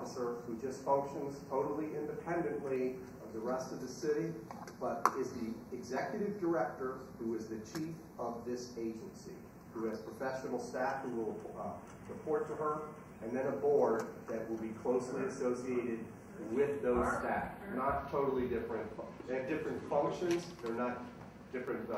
officer who just functions totally independently of the rest of the city, but is the executive director who is the chief of this agency, who has professional staff who will report to her, and then a board that will be closely associated with those staff. Not totally different. They have different functions. They're not different.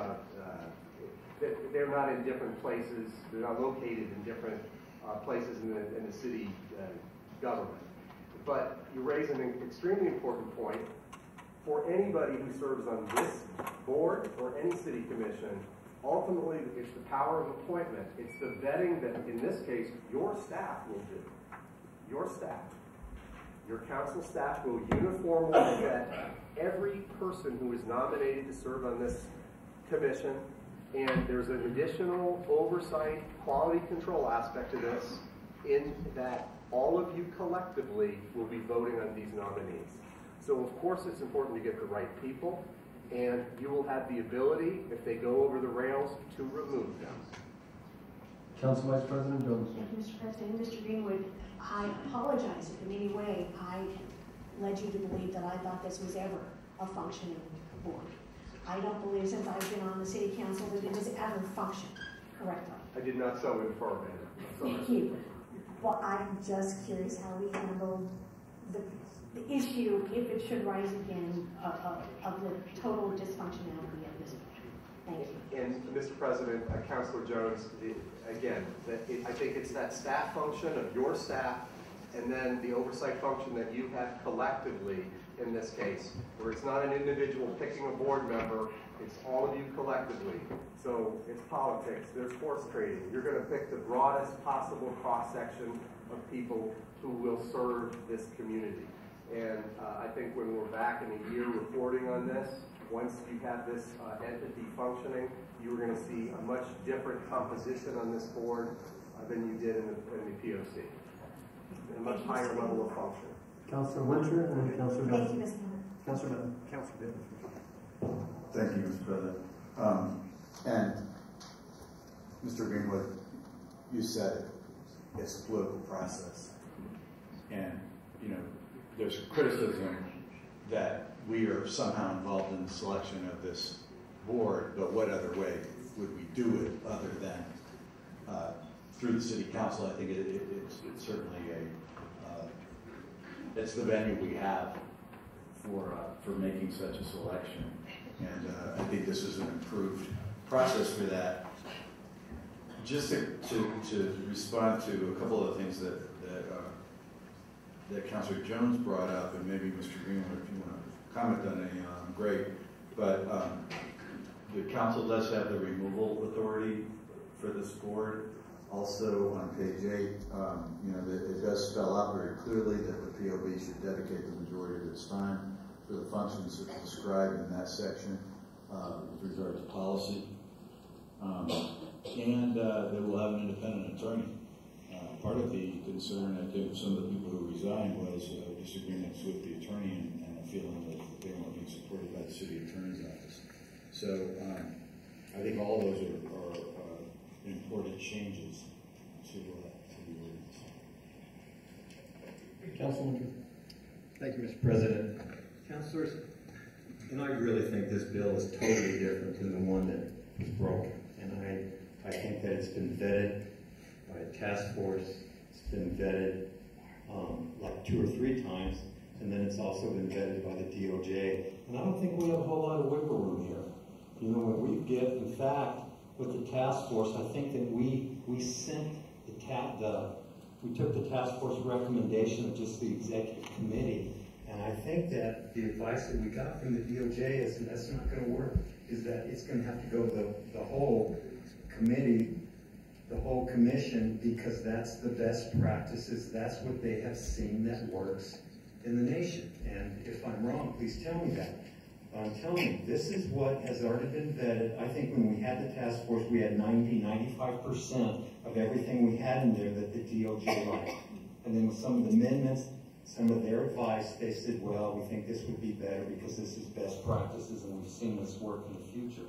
They're not in different places. They're not located in different places in the city government. But you raise an extremely important point. For anybody who serves on this board or any city commission, ultimately it's the power of appointment. It's the vetting that, in this case, your staff will do. Your staff. Your council staff will uniformly vet every person who is nominated to serve on this commission, and there's an additional oversight, quality control aspect to this, in that all of you collectively will be voting on these nominees. So of course it's important to get the right people, and you will have the ability, if they go over the rails, to remove them. Council Vice President Jones. Thank you, Mr. President. Mr. Greenwood, I apologize if in any way I led you to believe that I thought this was ever a functioning board. I don't believe, since I've been on the city council, that it has ever functioned correctly. I did not so infer, ma'am. Thank you. Well, I'm just curious how we handle the issue, if it should rise again, of the total dysfunctionality of this board. Thank you. And Mr. President, Councilor Jones, again, I think it's that staff function of your staff, and then the oversight function that you have collectively in this case, where it's not an individual picking a board member, it's all of you collectively. So it's politics, there's horse trading. You're going to pick the broadest possible cross-section of people who will serve this community. And I think when we're back in a year reporting on this, once you have this entity functioning, you're going to see a much different composition on this board than you did in the POC. A much higher level of function. Councilor Winter and then Councilor Bennett. Thank you, Mr. Councilor Bennett. Councilor Bennett. Thank you, Mr. President. And Mr. Greenwood, you said it's a political process. And, you know, there's criticism that we are somehow involved in the selection of this board, but what other way would we do it other than through the city council? I think it's certainly it's the venue we have for making such a selection, and I think this is an improved process for that. Just to respond to a couple of things that Councilor Jones brought up, and maybe Mr. Greenwood, if you want to comment on any, great. But the council does have the removal authority for this board. Also on page 8, you know, it does spell out very clearly that the POB should dedicate the majority of its time for the functions described in that section with regard to policy. And they will have an independent attorney. Part of the concern, I think, of some of the people who resigned was disagreements with the attorney and a feeling that they weren't being supported by the city attorney's office. So I think all those are important changes to the ordinance. Councilman. Thank you, Mr. President. Councilors, and I really think this bill is totally different than the one that was broken. And I think that it's been vetted by a task force. It's been vetted like 2 or 3 times, and then it's also been vetted by the DOJ. And I don't think we have a whole lot of wiggle room here. You know, what we get, in fact, with the task force, I think that we sent we took the task force recommendation of just the executive committee, and I think that the advice that we got from the DOJ is that's not going to work, is that it's going to have to go the whole committee, the whole commission, because that's the best practices. That's what they have seen that works in the nation. And if I'm wrong, please tell me that. I'm telling you, this is what has already been vetted. I think when we had the task force, we had 95% of everything we had in there that the DOJ liked. And then with some of the amendments, some of their advice, they said, well, we think this would be better because this is best practices and we've seen this work in the future.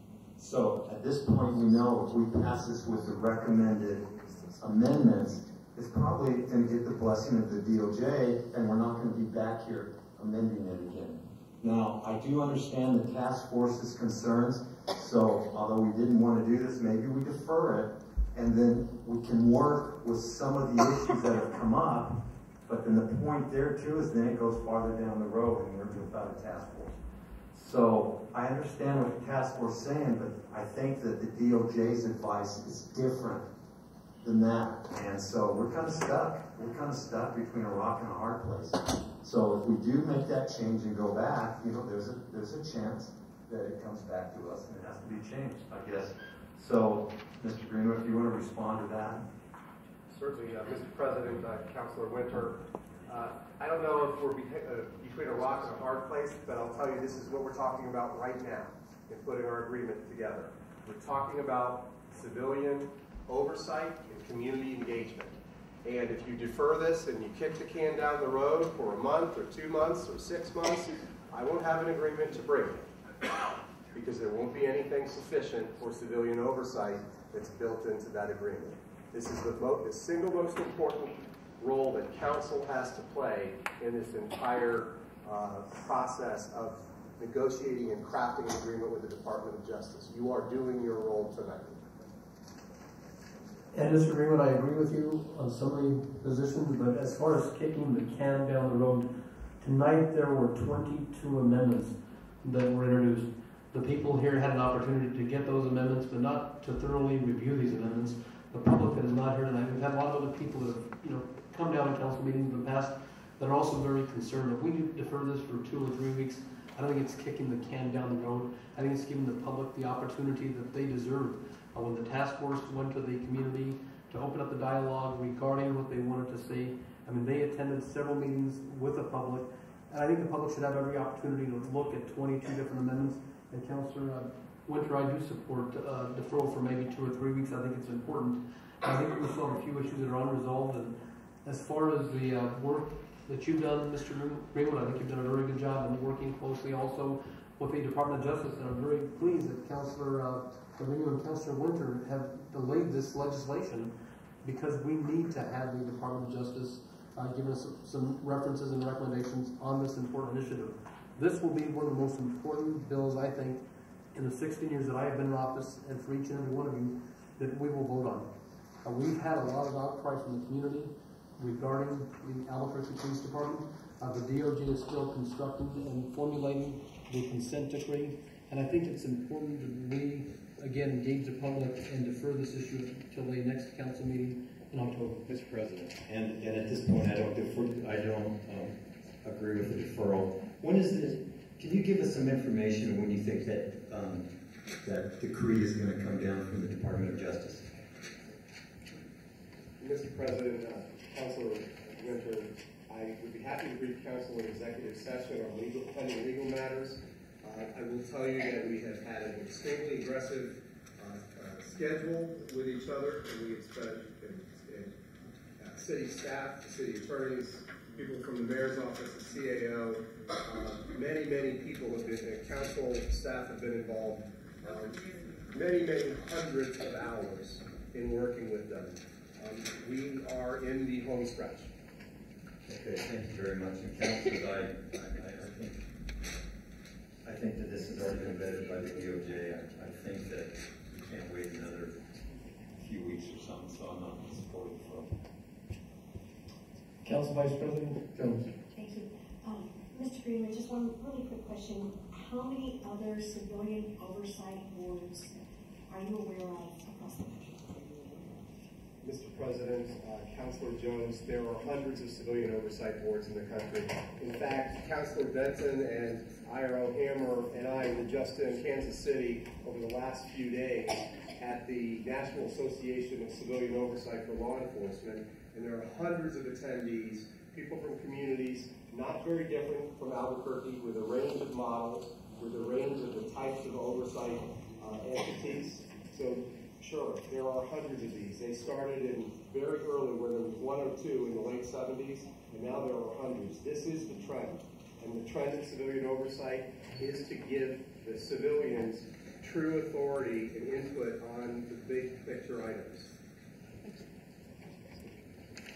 So at this point, we know if we pass this with the recommended amendments, is probably going to get the blessing of the DOJ, and we're not going to be back here amending it again. Now, I do understand the task force's concerns, so although we didn't want to do this, maybe we defer it, and then we can work with some of the issues that have come up. But then the point there too is then it goes farther down the road and we're without a task force. So I understand what the task force is saying, but I think that the DOJ's advice is different than that. And so we're kind of stuck. We're kind of stuck between a rock and a hard place. So if we do make that change and go back, you know, there's a chance that it comes back to us and it has to be changed, I guess. So, Mr. Greenwood, if you want to respond to that. Certainly, Mr. President, Councilor Winter. I don't know if we're between a rock and a hard place, but I'll tell you this is what we're talking about right now in putting our agreement together. We're talking about civilian oversight and community engagement. And if you defer this and you kick the can down the road for a month or 2 months or 6 months, I won't have an agreement to bring you because there won't be anything sufficient for civilian oversight that's built into that agreement. This is the single most important role that council has to play in this entire process of negotiating and crafting an agreement with the Department of Justice. You are doing your role tonight. And Mr. Greenwood, I agree with you on some of the positions, but as far as kicking the can down the road, tonight there were 22 amendments that were introduced. The people here had an opportunity to get those amendments, but not to thoroughly review these amendments. The public that is not here tonight, we've had a lot of other people that have, come down to council meetings in the past that are also very concerned. If we defer this for 2 or 3 weeks, I don't think it's kicking the can down the road. I think it's giving the public the opportunity that they deserve. When the task force went to the community to open up the dialogue regarding what they wanted to see, I mean, they attended several meetings with the public, and I think the public should have every opportunity to look at 22 different amendments. And Councilor Winter, I do support deferral for maybe 2 or 3 weeks. I think it's important. I think we still have a few issues that are unresolved, and as far as the work that you've done, Mr. Greenwood, I think you've done a very good job in working closely also with the Department of Justice, and I'm very pleased that Councilor Trevino and Councilor Winter have delayed this legislation because we need to have the Department of Justice give us some references and recommendations on this important initiative. This will be one of the most important bills, I think, in the 16 years that I have been in office, and for each and every one of you, that we will vote on. We've had a lot of outcry from the community regarding the Albuquerque Police Department. The DOJ is still constructing and formulating the consent decree, and I think it's important that we, again, engage the public and defer this issue until the next council meeting in October. Mr. President, and at this point, I don't agree with the deferral. When is this? Can you give us some information on when you think that that decree is going to come down from the Department of Justice? Mr. President, Councilor Winter, I would be happy to brief council in executive session on pending legal matters. I will tell you that we have had an extremely aggressive schedule with each other, and we have spent city staff, city attorneys, people from the mayor's office, the CAO, many people have been, council staff have been involved, many hundreds of hours in working with them. We are in the home stretch. Okay, thank you very much. And councilors, I think that this has already been vetted by the DOJ. I think that we can't wait another few weeks or something, so I'm not supportive of it. Council Vice President Jones. Thank you. Mr. Greenwood, just one really quick question. How many other civilian oversight boards are you aware of across the country? Mr. President, Councilor Jones, there are hundreds of civilian oversight boards in the country. In fact, Councilor Benson and IRO Hammer and I were just in Kansas City over the last few days at the National Association of Civilian Oversight for Law Enforcement, and there are hundreds of attendees, people from communities not very different from Albuquerque, with a range of models, with a range of the types of oversight entities. So sure, there are hundreds of these. They started in very early, where there was 1 or 2 in the late 70s, and now there are hundreds. This is the trend, and the trend in civilian oversight is to give the civilians true authority and input on the big picture items.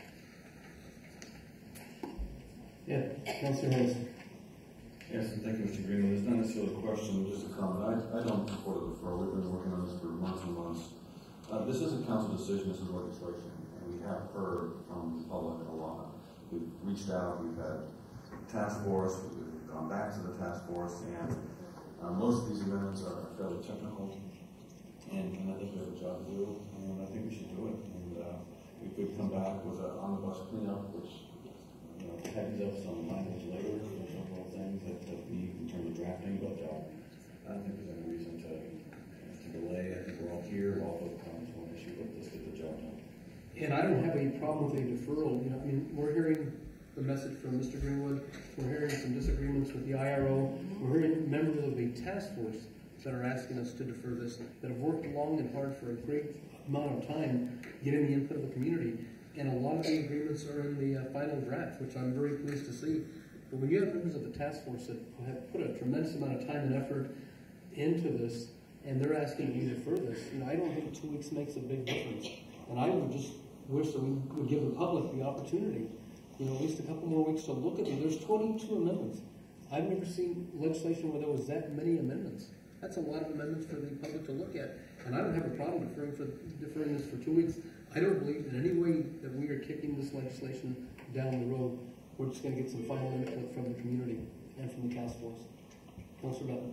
Yeah, Councilor Hayes. Yes, and thank you, Mr. Greenwood. It's not necessarily a question, just a comment. I don't support a deferral. We've been working on this for months and months. This isn't council decision, this is legislation. And we have heard from the public a lot. We've reached out, we've had task force, we've gone back to the task force, and most of these amendments are fairly technical. And I think we have a job to do, and I think we should do it. And we could come back with an omnibus cleanup, which tightens up some language later, there's several things that we need in terms of drafting, but I don't think there's any reason to delay. I think we're all here, all focused on this one issue, but let's get the job done. And I don't have any problem with a deferral. I mean, we're hearing the message from Mr. Greenwood. We're hearing some disagreements with the IRO. We're hearing members of the task force that are asking us to defer this, that have worked long and hard for a great amount of time getting the input of the community. And a lot of the agreements are in the final draft, which I'm very pleased to see. But when you have members of the task force that have put a tremendous amount of time and effort into this, and they're asking you to defer this, I don't think 2 weeks makes a big difference. And I would just wish that we would give the public the opportunity, at least a couple more weeks to look at them. There's 22 amendments. I've never seen legislation where there was that many amendments. That's a lot of amendments for the public to look at. And I don't have a problem deferring this for 2 weeks. I don't believe in any way that we are kicking this legislation down the road. We're just going to get some final input from the community and from the task force. Councilor Butler.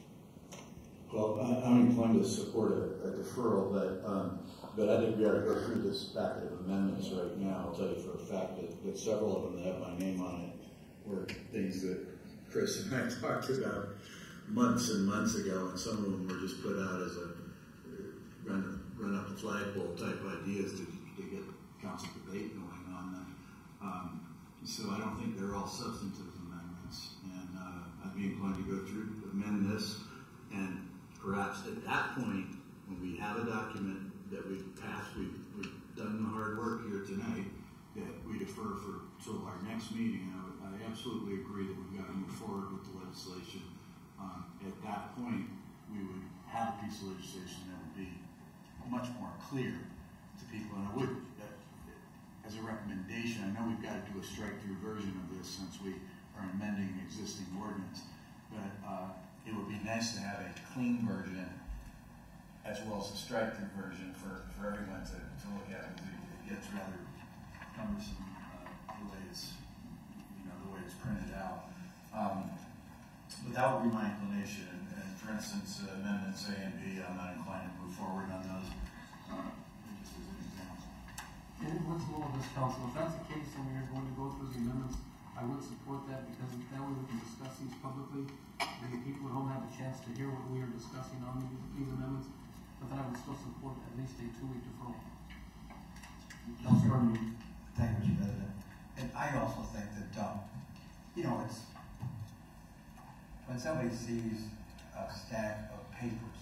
Well, I'm inclined to support a deferral, but I think we ought to go through this packet of amendments right now. I'll tell you for a fact that several of them that have my name on it were things that Chris and I talked about months and months ago, and some of them were just put out as a run up the flagpole type ideas to get council debate going on them. So I don't think they're all substantive amendments, and I'd be inclined to go through, amend this, and perhaps at that point, when we have a document that we've passed, we've done the hard work here tonight, that we defer for our next meeting. I absolutely agree that we've got to move forward with the legislation. At that point, we would have a piece of legislation that would be much more clear to people, and I would, as a recommendation, I know we've got to do a strike-through version of this since we are amending the existing ordinance, but it would be nice to have a clean version as well as a strike-through version for everyone to look at. It gets rather cumbersome the way it's printed out. But that would be my inclination. And for instance, amendments A and B, I'm not inclined to move forward on those. Just as an example. And let's roll this, council. If that's the case, and we are going to go through the amendments, I would support that because that way we can discuss these publicly, and the people at home have a chance to hear what we are discussing on these amendments. But then I would still support at least a 2-week deferral. Councilor, thank you, Mr. President. And I also think that, it's when somebody sees a stack of papers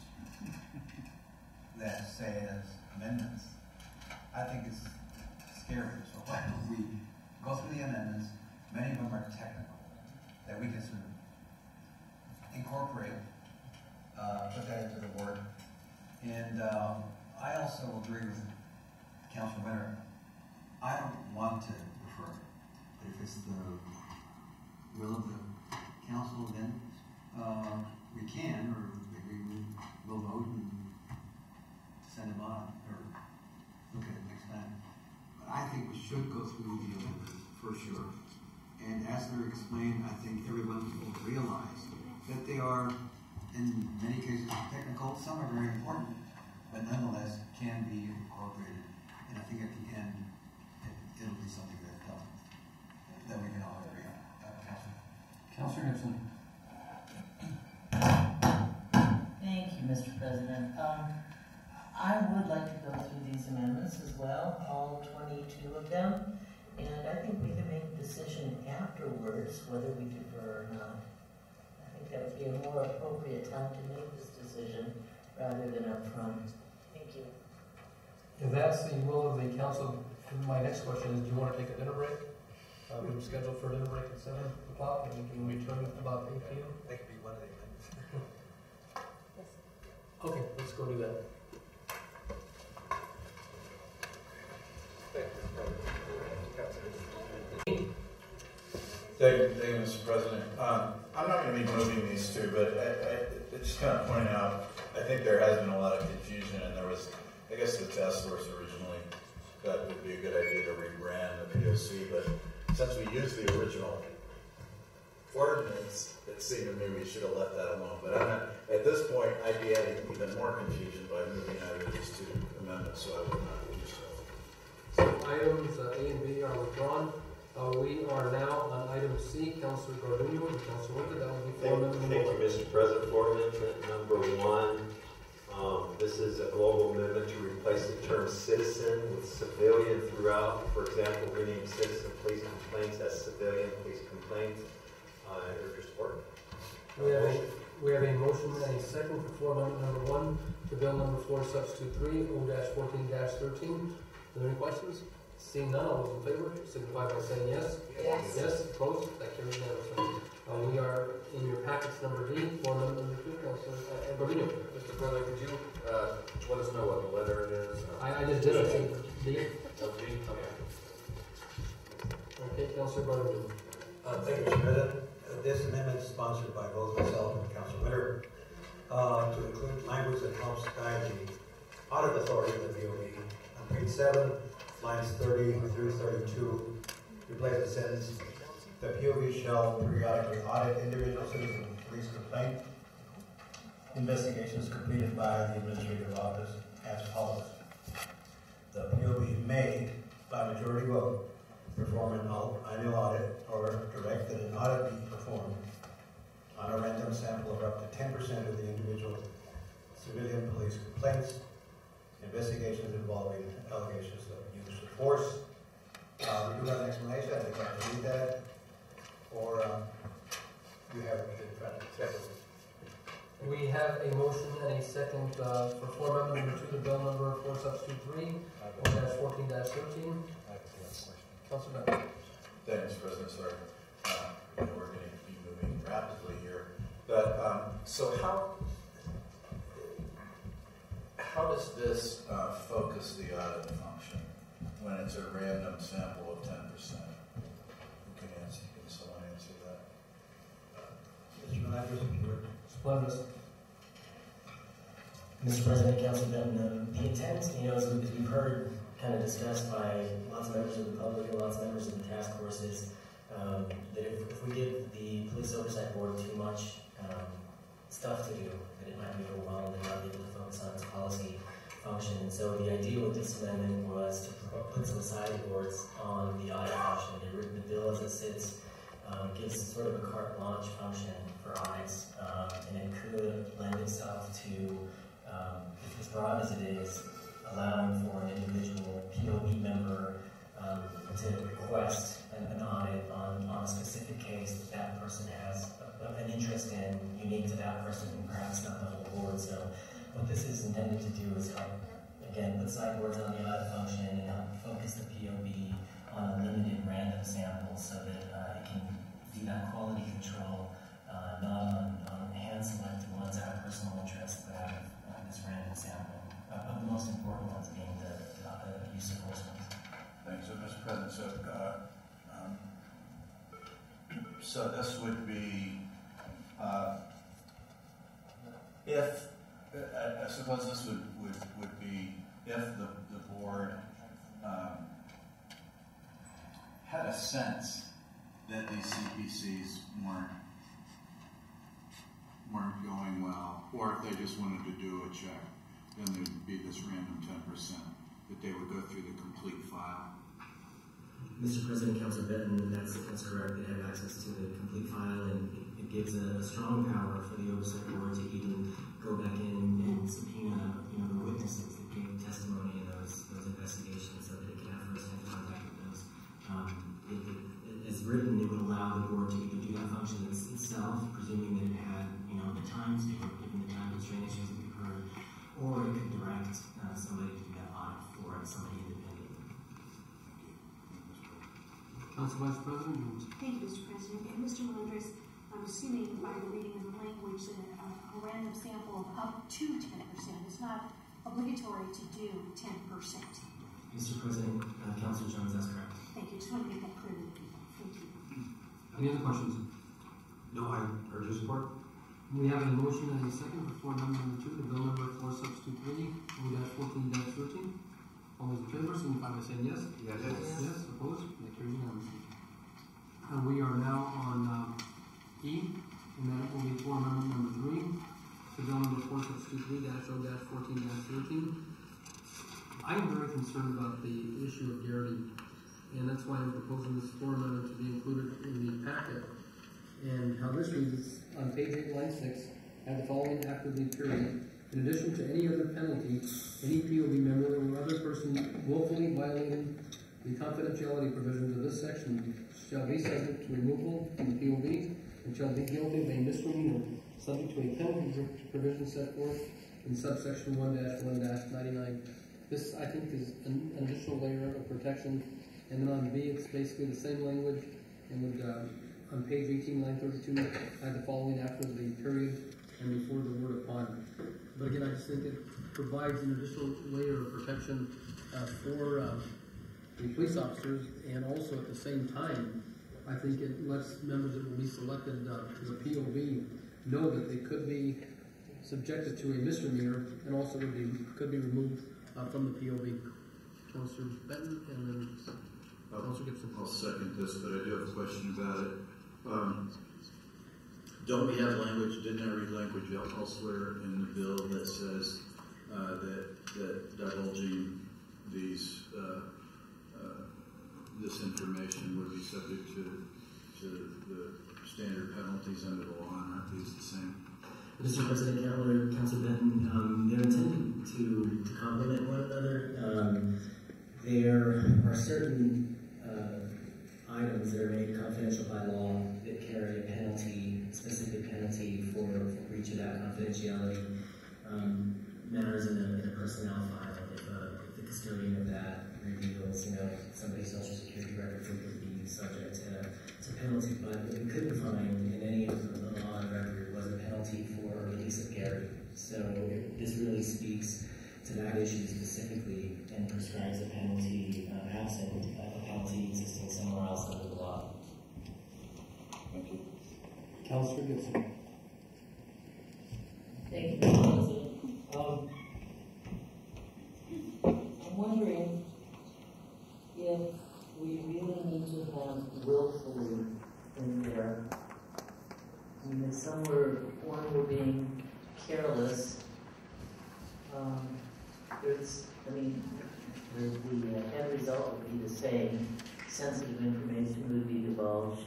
that says amendments, I think it's scary. So why don't we go through the amendments? Many of them are technical, that we can sort of incorporate, put that into the work. And I also agree with Councilor Winter. I don't want to defer. If it's the will of the council, then we can, or maybe we'll vote and send them on, or look at it next time. But I think we should go through the amendments for sure. And as they're explained, I think everyone will realize that they are, in many cases, technical. Some are very important, but nonetheless can be incorporated. And I think at the end, it'll be something that we can all agree on. Councilor Nixon. Thank you, Mr. President. I would like to go through these amendments as well, all 22 of them, and I think we can make a decision afterwards whether we defer or not. I think that would be a more appropriate time to make this decision rather than up front. Thank you. If that's the will of the council, my next question is, do you want to take a dinner break? We were scheduled for a dinner break at 7 o'clock, and we can return at about 8 p.m. That could be one of the amendments. Yes. Okay, let's go do that. Thank you, Mr. President. I'm not going to be moving these two, but I just kind of point out, I think there has been a lot of confusion, and there was, I guess the task force originally thought it would be a good idea to rebrand the POC, but since we used the original ordinance, it seemed to me we should have left that alone. But at this point, I'd be adding even more confusion by moving either of these two amendments, so I would not do so. So items A and B are withdrawn. We are now on item C, Councilor Gardino and Councilor Winter. That will be for amendment Thank you, number Mr. President. For amendment number 1, this is a global amendment to replace the term citizen with civilian throughout. For example, rename citizen police complaints as civilian police complaints. I urge your support. We have a motion and a second for amendment number 1 to bill number 4, substitute 3, O-14-13. Are there any questions? Seeing none, all those in favor signify by saying yes. Yes. Yes, opposed? That carries unanimously. We are in your packets number D for amendment number 2, Councilor Gardino. Mr. President, could you let us know what the letter is? I just did it. D. Oh, D? Okay. Okay, Councilor Gardino. Thank you, Mr. President. This amendment is sponsored by both myself and Councilor Winter to include language that helps guide the audit authority of the DOE. On page 7, lines 30 through 32, replace the sentence, the POV shall periodically audit individual citizen police complaint investigations completed by the administrative office as follows. The POV may, by majority vote, perform an annual audit or direct that an audit be performed on a random sample of up to 10% of the individual civilian police complaints, investigations involving allegations of use of force. We do have an explanation. I think I can read that. Or you have it in front of you. We have a motion and a second for amendment number 2 to bill number 4, substitute 3, O-14-13. Councilor Beck. Thanks, President. Sorry. We're going to be moving rapidly here. But so how does this focus the audit function when it's a random sample of 10%? Who can answer? Can someone answer that? Mr. Melendez, Splendid. Mr. President, Council Benton, the intent, as we've heard kind of discussed by lots of members of the public and lots of members of the task force is that if we give the Police Oversight Board too much stuff to do, that it might be overwhelmed and not be able to focus on its policy function. And so the idea with this amendment was to put some sideboards on the audit function. The bill as it sits gives sort of a carte blanche function for audits, and it could lend itself to, as broad as it is, allowing for an individual POB member to request an audit on a specific case that that person has an interest in, unique to that person, and perhaps not the whole board. So what this is intended to do is help, again, put sideboards on the audit function and help focus the POB on a limited random sample so that it can do that quality control, not on hand-selected ones out of personal interest, but out of this random sample. But the most important ones being the use of force ones. Thanks. So, Mr. President, so this would be if I suppose this would be if the board had a sense that these CPCs weren't going well, or if they just wanted to do a check, then there'd be this random 10% that they would go through the complete file. Mr. President, Councilor Benton, that's correct. They have access to the complete file, and it gives a strong power for the oversight board to even go back in and subpoena, the witnesses that gave testimony in those investigations, so that it can have first-hand contact with those. As written, it would allow the board to either do that function itself, presuming that it had, the time to, given the time constraint issues that we've heard, or it could direct somebody to do that audit for it, somebody independent. Council Vice President. Thank you, Mr. President. And Mr. Melendez, I'm assuming by the reading of the language that a random sample of up to 10%. It's not obligatory to do 10%. Mr. President, Councilor Jones, that's correct. Thank you. Just want to make that clear to the people. Thank you. Any other questions? No, I urge your support. We have a motion and a second for floor amendment number 2 to bill number 4623, O-14-13. All those in favor, signify by saying yes. Yes. Yes, opposed? That carries unanimously. And we are now on E, and that will be floor amendment number 3 to bill number 4623-O-14-13. I am very concerned about the issue of Garrity, and that's why I'm proposing this floor amendment to be included in the packet. And how this reads is on page 8, line 6, add the following after the period. In addition to any other penalty, any POB member or other person willfully violating the confidentiality provisions of this section shall be subject to removal from the POB and shall be guilty of a misdemeanor subject to a penalty provision set forth in subsection 1-1-99. This, I think, is an additional layer of protection. And then on B, it's basically the same language, and would, on page 18, line 32, add the following after the period and before the word upon. But again, I just think it provides an additional layer of protection for the police officers, and also at the same time, I think it lets members that will be selected as a POB know that they could be subjected to a misdemeanor and also could be removed from the POB. Councilor Benton and then Councilor Gibson. I'll second this, but I do have a question about it. Don't we have language, didn't I read language elsewhere in the bill that says that divulging these this information would be subject to the standard penalties under the law, and aren't these the same? Mr. President, Councilor Benton, they're intended to complement one another. There are certain items that are made confidential by law that carry a penalty, specific penalty for breach of that confidentiality. Matters in a personnel file, if the custodian of that reveals, somebody's social security record, would be subject to penalty. But what we couldn't find in any of the law and record was a penalty for release of Garrity. So this really speaks to that issue specifically and prescribes a penalty absent a penalty existing somewhere else under the law. Thank you. Councilor Gibson. Thank you, Mr. President. I'm wondering if we really need to have willfully in there. I mean, if somewhere one were being careless, the end result would be the same. Sensitive information would be divulged.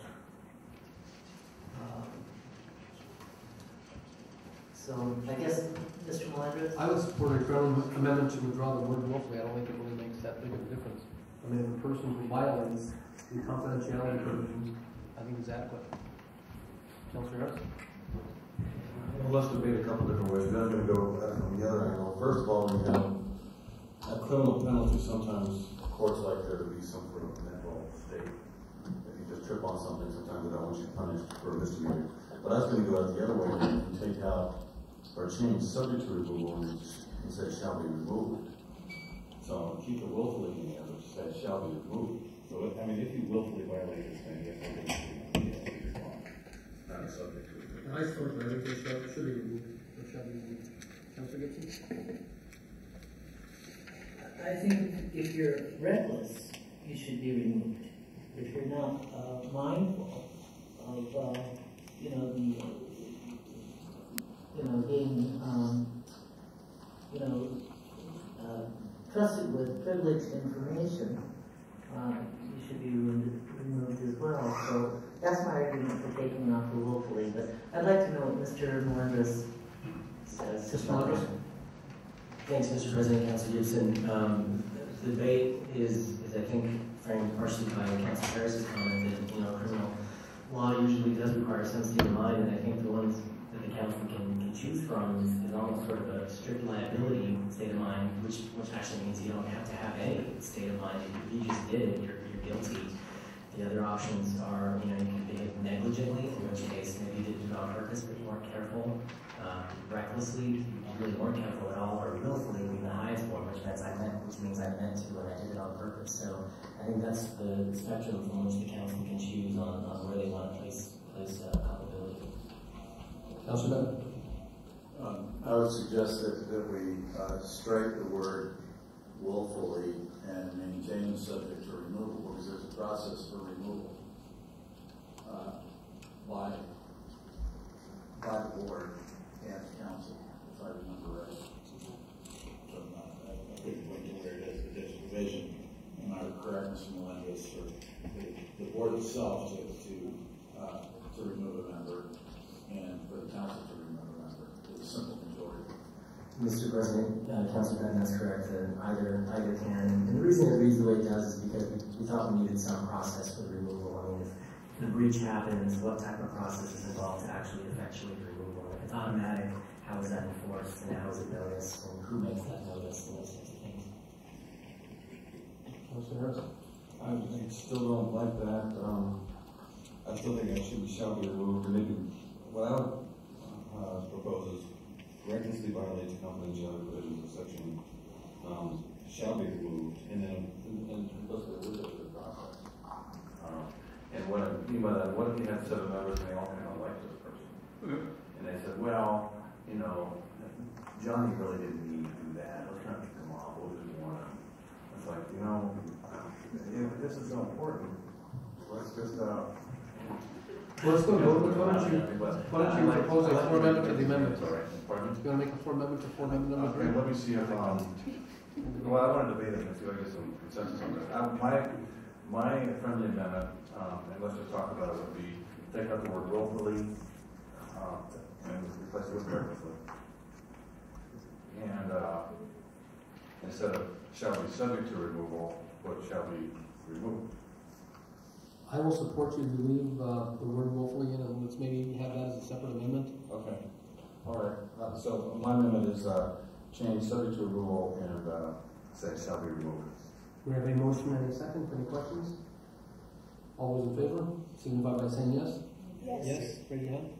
So I guess, Mr. Melendez? I would support a friendly amendment to withdraw the word willfully. I don't think it really makes that big of a difference. I mean, if a person who violates the confidentiality provisions, I think is adequate. Councilor Harris? Well, let's debate a couple different ways. Then I'm going to go from the other angle. First of all, we have a criminal penalty. Sometimes courts like there to be some sort of mental state. If you just trip on something, sometimes they don't want you punished for a misdemeanor. But I was going to go out the other way and take out or change subject to removal and say shall be removed. So keep the willfully in there, but say shall be removed. So I mean, if you willfully violate this thing, you have to be not subject to it. I support that. I think they should be removed. Or shall be removed. Councilor Gibson? I think if you're reckless, you should be removed. If you're not mindful of, being, trusted with privileged information, you should be removed as well. So that's my argument for taking off the willfully. But I'd like to know what Mr. Melendez says. Mr. Melendez? Thanks, Mr. President, Councilor Gibson. The debate is I think, framed partially by Councilor Harris's comment that, criminal law usually does require some state of mind, and I think the ones that the council can choose from is almost sort of a strict liability state of mind, which actually means you don't have to have any state of mind. If you just did it, you're guilty. The other options are, you can behave negligently, in which case maybe you did it on purpose, but you weren't careful. Recklessly, you really weren't careful at all, or willfully would be the highest form, which means I meant to, and I did it on purpose. So I think that's the spectrum from which the council can choose on where they want to place Councilor Bennett. I would suggest that we strike the word willfully and maintain subject to removal, because there's a process for removal by the board and council, if I remember right. I couldn't point to where it is, but there's a provision, and I would correct Mr. Melendez, for the board itself to remove a member, and for the council to remove a member. It's a simple majority. Mr. President, Councilor Benton, that's correct. Either can. And the reason it reads the way it does is because we thought we needed some process for the removal. I mean, if the breach happens, what type of process is involved to actually effectuate the removal? If it's automatic, how is that enforced, and how is it noticed, and who makes that notice, and those sorts of things. Councilor Harrison. I still don't like that. I still think it shall be removed. And maybe what I would propose is recklessly violates confidentiality provisions of section shall be removed, and then let's go with the process. And what I mean by that, what if you have 7 members and they all kind of like this person, and they said, well, you know, Johnny really didn't need to do that. Let's not kick him off. We'll just warn him. It's like, you know, if this is so important, let's just Let's go. Why don't you propose a 4 amendment to the amendment? Pardon? You want to make a 4 amendment to 4 amendment number 3? Okay, let me see if, well, I want to debate it and see if I get some consensus on this. My friendly amendment, and let's just talk about it, would be take out the word willfully, and replace it with recklessly. And instead of shall be subject to removal, what shall be removed. I will support you to leave the word willfully in, and let's maybe have that as a separate amendment. Okay. All right. So my amendment is change subject to removal and say shall be removed. We have a motion and a second. Any questions? All those in favor, signify by saying yes. Yes. Yes. Raise your hand.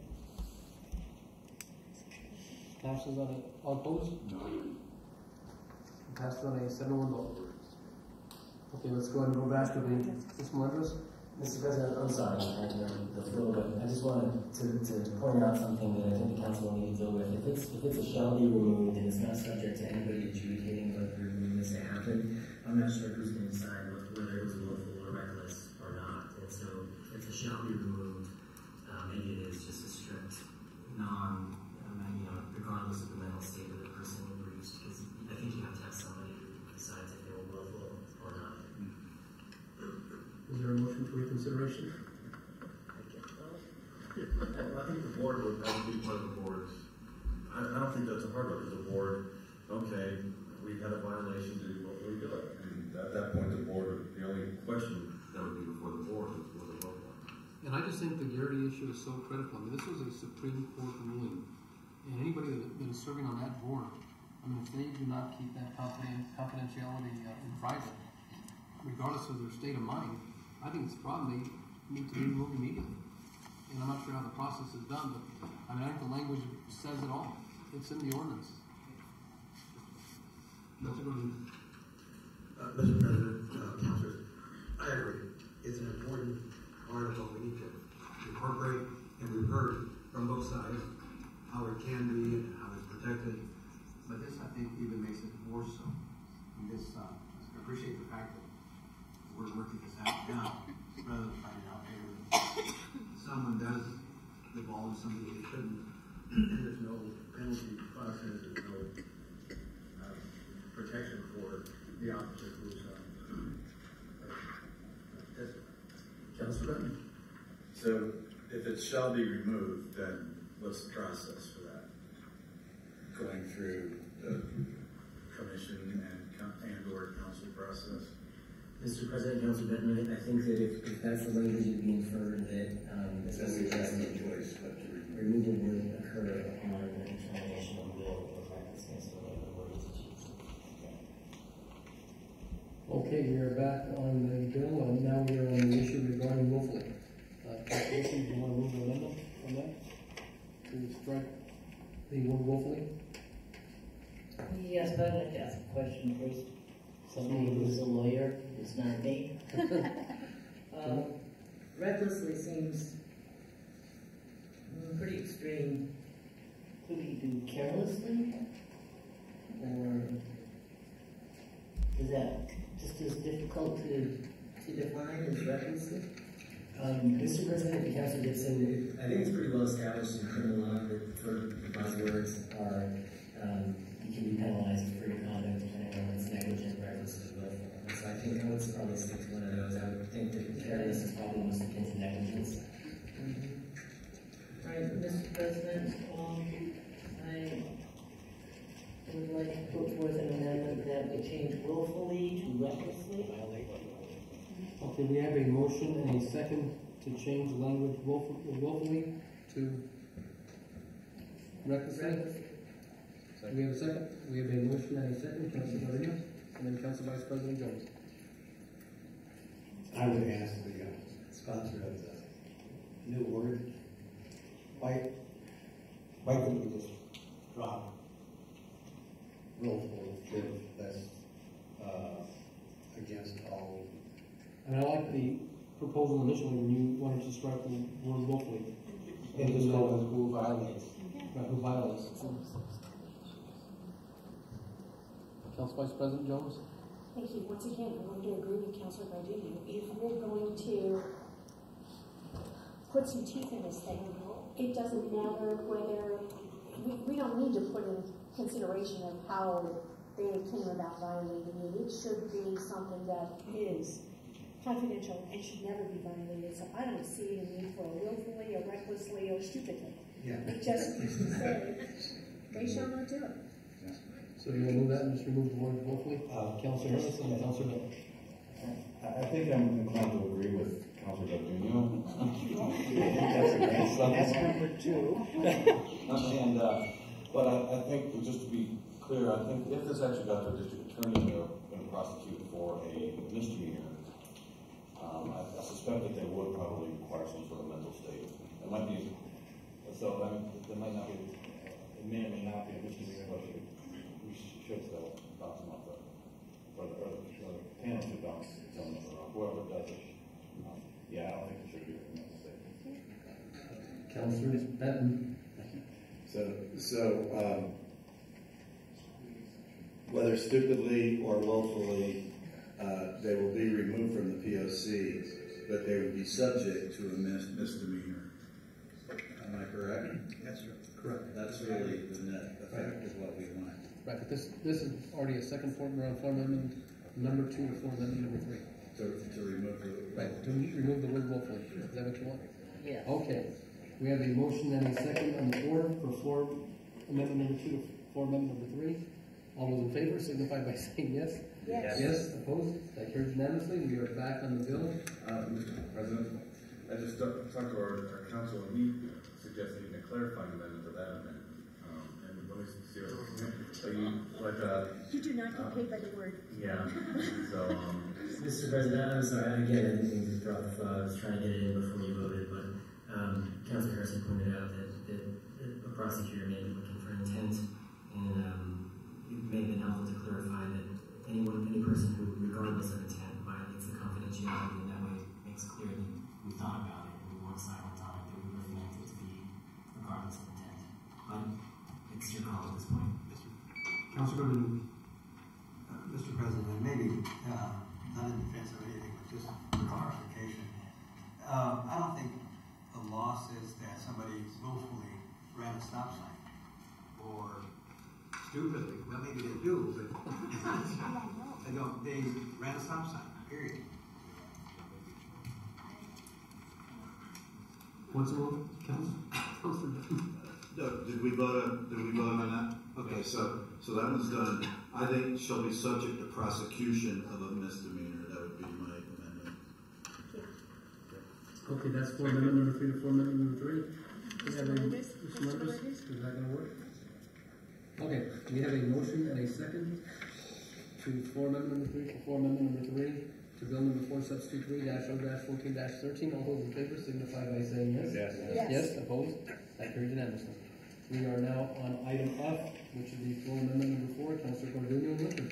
Passes on it. All opposed? No. Passes on a 7-1 vote. Okay, let's go ahead and go back to the Ms. Melendez. Mr. President, I'm sorry, the flow, but I just wanted to point out something that I think the council will need to deal with. If it's a shall be removed and it's not subject to anybody adjudicating whether the removal needs to happen, I'm not sure who's going to decide whether it was willful or reckless or not. And so if it's a shall be removed, maybe it is just a strict regardless of the mental state of the person who breached, because I think you have to have somebody who decides if they were willful or not. Is there a motion for reconsideration? I think the board would probably be part of the board. I don't think that's a hard one, because the board, okay, we had a violation, do what we do. And at that point, the board, the only question that would be before the board was a vote. And I just think the Garrity issue is so critical. I mean, this was a Supreme Court ruling, and anybody that is serving on that board, I mean, if they do not keep that confidentiality in private, regardless of their state of mind, I think it's a problem. They need to be removed immediately. And I'm not sure how the process is done, but I mean, I think the language says it all. It's in the ordinance. Mr. President, councilors, I agree. It's an important article we need to incorporate, and we've heard from both sides how it can be and how it's protected. But this, I think, even makes it more so. And this, I appreciate the fact that we're working this out now, rather than finding out later. Someone does divulge something they shouldn't, and there's no penalty process, there's no protection for the officer who's Councilor Button. So if it shall be removed, then what's the process for that? Going through the commission and or council process? Mr. President, Councilor Benton, I think that if that's the language that would be inferred that removal would occur upon a determination of will or practice or whatever the word is to choose. Okay, we are back on the bill, and now we are on the issue regarding willfully. Councilor, do you want to move the amendment from that? To strike the word willfully? Yes, but I'd like to ask a question first. Somebody who's a lawyer, it's not me. Recklessly seems pretty extreme Could he do carelessly? Or is that just as difficult to define as recklessly? Mr. President, the Council Gibson, I think it's pretty well established in criminal law that sort of the buzzwords are, you can be penalized for your conduct depending on whether it's negligent, reckless, or willful. So I think I would probably stick to one of those. I would think that careless is probably most akin to negligence. All right, Mr. President, I would like to put forth an amendment that we change willfully to recklessly. Okay, we have a motion and a second to change the language willfully to recklessly. Do we have a second? We have a motion and a second, Councilor Guarino, and then Council Vice President Jones. I would ask the sponsor of the new word, why couldn't we just drop willful if that's against all? And I like the proposal initially when you wanted to strike the word willfully. And just call it who violates. Right, who violates. Council Vice President Jones? Thank you. Once again, I want to agree with Councilor Guardini. If we're going to put some teeth in this thing, it doesn't matter whether, we don't need to put in consideration of how they came about violating it. It should be something that is confidential and should never be violated. So I don't see a need for a willfully, or recklessly, or stupidly. Yeah. It just needs to say, they shall not do it. So you're going to move that and just remove the word willfully? Councilor Harris and Councilor Bell. I think I'm inclined to agree with Councilor Guardino. That's number two. And, but I think, just to be clear, I think if this actually got to a district attorney and they're going to prosecute for a misdemeanor, I suspect that they would probably require some sort of mental state. It might be, so I mean, there might not be, it may or may not be a misdemeanor, but we should still bounce them off or the panel should bounce them off, whoever does it. Yeah, I don't think it should be a mental state. Councilor Benton. So whether stupidly or willfully, they will be removed from the POC, but they would be subject to a misdemeanor. Am I correct? Yes, sir. Correct. That's really the net effect of what we want. Right, but this is already a second form around form amendment number 2 or form amendment number 3. To remove the... Right, to remove the word willfully. Is that what you want? Yeah. Okay. We have a motion and a second on the floor for form amendment number 2 to form amendment number 3. All those in favor signify by saying yes. Yes. Yes, opposed? That carries unanimously. We are back on the bill. Mr. President, I just talked to our counsel, and he suggested even a clarifying amendment to that amendment. And let me see You do not get paid by the word. Yeah. So, Mr. President, I'm sorry, again, I didn't mean to drop the file. I was trying to get it in before you voted, but Councilor Harrison pointed out that a prosecutor may be looking for intent, and it may have been helpful to clarify that any person who, regardless of intent, violates the confidentiality, and that way makes clear that we thought about it and we want to sign on time, that we really meant it to be regardless of intent. But it's your call at this point. Councilor Mr. President, maybe not in defense of anything, but just for clarification. I don't think the law says that somebody willfully ran a stop sign or stupidly. Well, maybe they do, but they ran a stop sign, period. What's the rule, Councilor? No, did we vote on that? Okay, so that one's done. I think shall be subject to prosecution of a misdemeanor. That would be my amendment. Okay, that's form amendment number 3 to form amendment number 3. We have a, is that going to work? Okay, we have a motion and a second to form amendment number 3 for form amendment number 3 to bill number 463-0-14-13. All those in favor signify by saying yes. Yes. Yes, opposed? That carries unanimously. We are now on item F, which is the form amendment number 4. Councilor Guardino and Lincoln.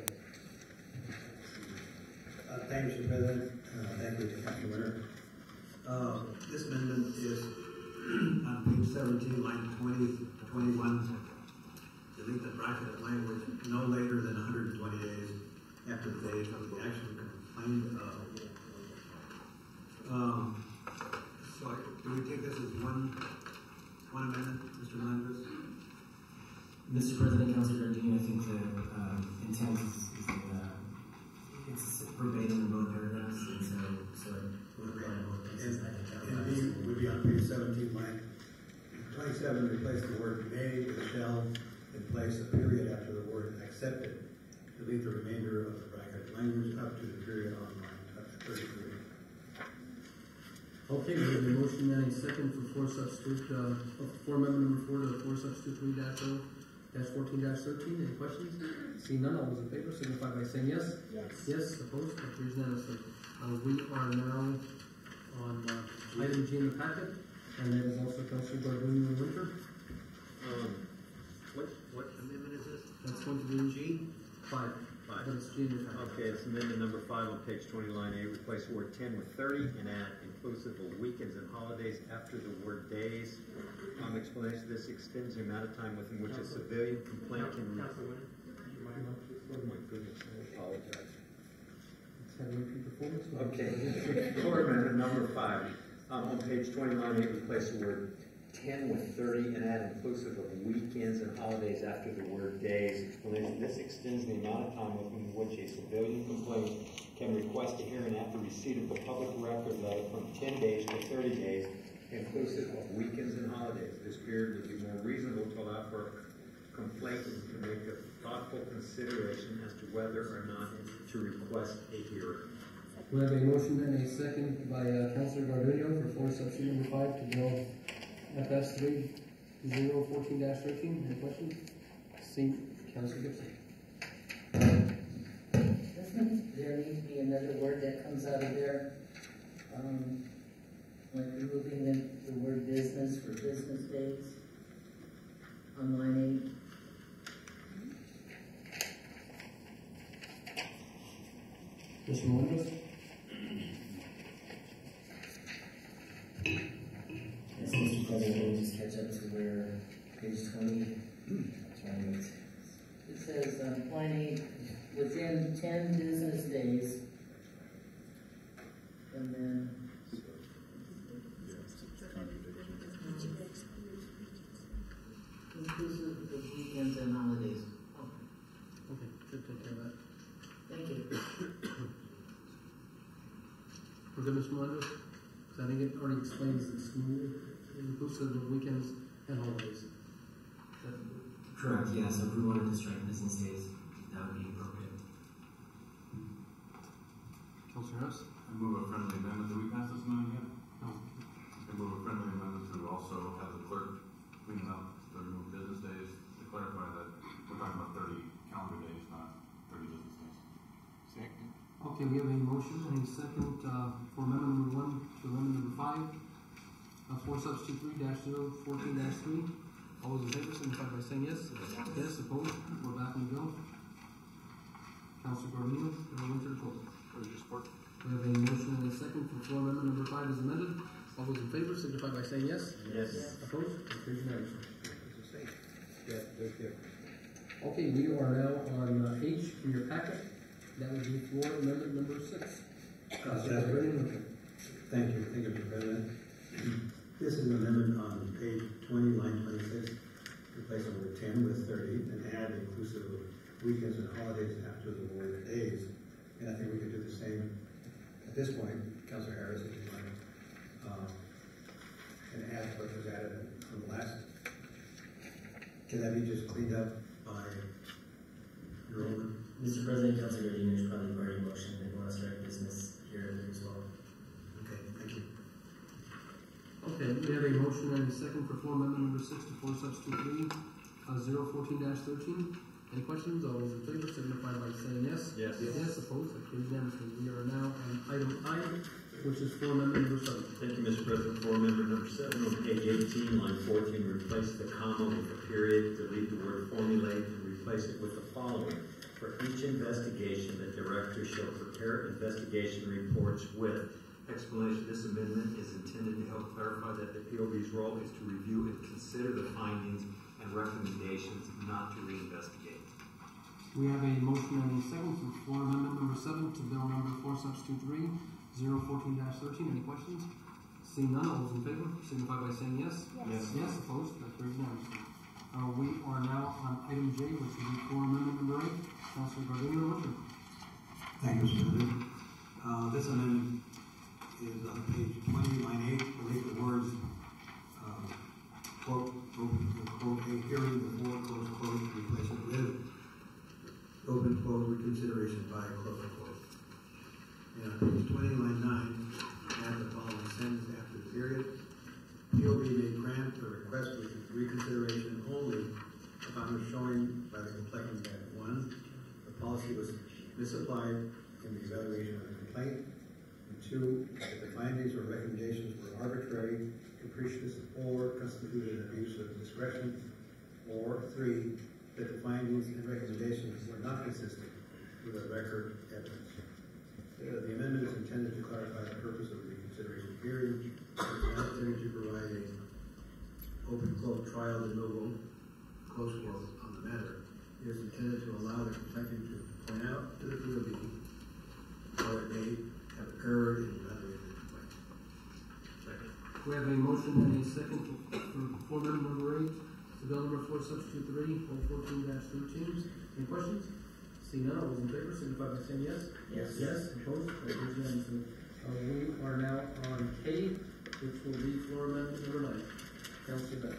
Thank you, Mr. President. Thank you, Councilor Winter. This amendment is on page 7 17, line 20 to 21, delete the bracketed language, no later than 120 days after the date of the action complained of. So do we take this as one amendment, Mr. Landers? Mr. President, Councilor Gardini, I think the intent is that it's verbatim in both paragraphs, and so it would apply in both cases. And B would be on page 17, line 27, replace the word may with shall, and place a period after the word accepted. Delete the remainder of the bracketed language up to the period on line 33. Okay, we have a motion and a second for floor substitute, for amendment number 4 to the floor substitute 3-0-14-13. Any questions? Seeing none, all those in favor signify by saying yes. Yes. Yes, opposed, that carries unanimously. We are now on item G in the packet, and there is also Councilor Gardini and Winter. What amendment is this? That's going to be G5. But it's G in your packet. Okay, it's amendment number 5 on page 20, line 8. Replace the word 10 with 30 and add inclusive of weekends and holidays after the word days. Explanation: this extends the amount of time within which a civilian complaint can. Oh my goodness, I apologize. Okay, floor amendment number 5 on page 20, line 8. Replace the word 10 with 30 and add inclusive of weekends and holidays after the word days. Explanation: this extends the amount of time within which a civilian complaint can request a hearing after receipt of a public record letter from 10 days to 30 days, inclusive of weekends and holidays. This period would be more reasonable to allow for complainants to make a thoughtful consideration as to whether or not to request a hearing. We have a motion and a second by Councilor Gardini for floor substitute number 5 to bill FS 3-0-14-13. Any questions? See, Councilor Gibson. Doesn't there need to be another word that comes out of there? Like removing the word business for business days on line 8. Mr. Melendez? Yes, Mr. President, let me just catch up to where page 20. That's right. It says line 8, within 10 business days, and then inclusive of weekends and holidays. Okay, should take care of that. Thank you. We're good, Mr. Melendez? I think it already explains it's inclusive of weekends and holidays. Correct, yeah, so if we wanted to strike business days, that would be appropriate. Councilor Harris? I move a friendly amendment. Did we pass this amendment yet? No. I move a friendly amendment to also have the clerk clean up the removed business days to clarify that we're talking about 30 calendar days, not 30 business days. Second. Okay, we have a motion and a second for amendment number 1 to amendment number 5. Floor substitute 3-0-14-3. All those in favor signify by saying yes. Yes, opposed. We're back on the bill. Councilor Gardini, Winter, opposed. What is your support? We have a motion and a second for floor amendment number 5 as amended. All those in favor signify by saying yes. Yes. Opposed? It carries unanimously. Okay, we are now on H in your packet. That would be floor amendment number 6. Thank you, Mr. President. This is an amendment on page 20, line 26. Replace the word 10 with 30 and add inclusive of weekends and holidays after the word days. And I think we could do the same at this point, Councilor Harris, if you mind, and add what was added from the last. Can that be just cleaned up by your own? Mr. President, Councilor Gardini, there's probably a party motion that wants to strike business here as well. Okay, thank you. Okay, we have a motion and a second for floor amendment number 6 to floor substitute 3-0-14-13. Any questions? All those in favor signify by saying yes. Yes. Yes, opposed. That carries unanimously. We are now on item I, which is floor amendment number 7. Thank you, Mr. President. Floor amendment number 7 on page 18, line 14. Replace the comma with a period. Delete the word formulate and replace it with the following. For each investigation, the director shall prepare investigation reports with explanation. This amendment is intended to help clarify that the appeal be authority's role is to review and consider the findings and recommendations, not to reinvestigate. We have a motion and a second for floor amendment number 7 to bill number 4 substitute 3, 014-13. Any questions? Seeing none, all those in favor signify by saying yes. Yes. Yes, opposed? That carries unanimously. We are now on item J, which is floor amendment number 8. Councilor Gardner, motion. Thank you, Mr. President. This amendment is on page 20, line 8, delete the words, quote, quote, a hearing before, close quote, replace it with, open quote, reconsideration by, close quote. And on page 20, line 9, add the following sentence after the period. POB may grant a request for reconsideration only upon the showing by the complainant that 1, the policy was misapplied in the evaluation of the complaint, and 2, that the findings or recommendations were arbitrary, capricious, or constituted an abuse of discretion, or 3, that the findings and recommendations were not consistent with the record evidence. The amendment is intended to clarify the purpose of the reconsideration period. It is not intended to provide a open quote trial de novo close quote on the matter. It is intended to allow the complainant to point out to the POB how it may have erred in evaluating the complaint. Second. We have a motion and a second for floor amendment number 8 to bill number 4 substitute 3, 014-13. Any questions? Seeing none, all those in favor signify by saying yes. Yes. Yes, opposed? That carries unanimously. We are now on K, which will be floor amendment number 9. Councilor Beck.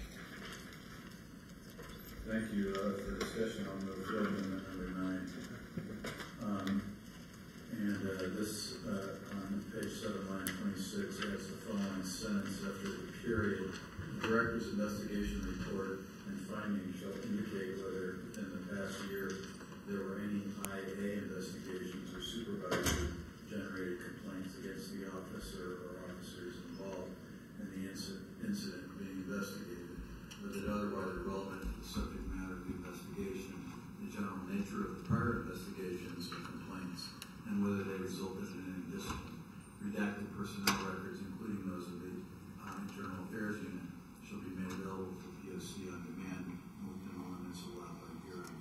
Thank you for discussion on the floor amendment number 9. This on page 7, line 26, has the following sentence after the period. The director's investigation report and findings shall indicate whether in the past year there were any IA investigations or supervisory generated complaints against the officer or officers involved in the incident being investigated, but that otherwise are relevant to the subject matter of the investigation, the general nature of the prior investigations or complaints, and whether they resulted in any discipline. Redacted personnel records, including those of the Internal Affairs Unit, shall be made available to POC on demand within the limits allowed by hearing.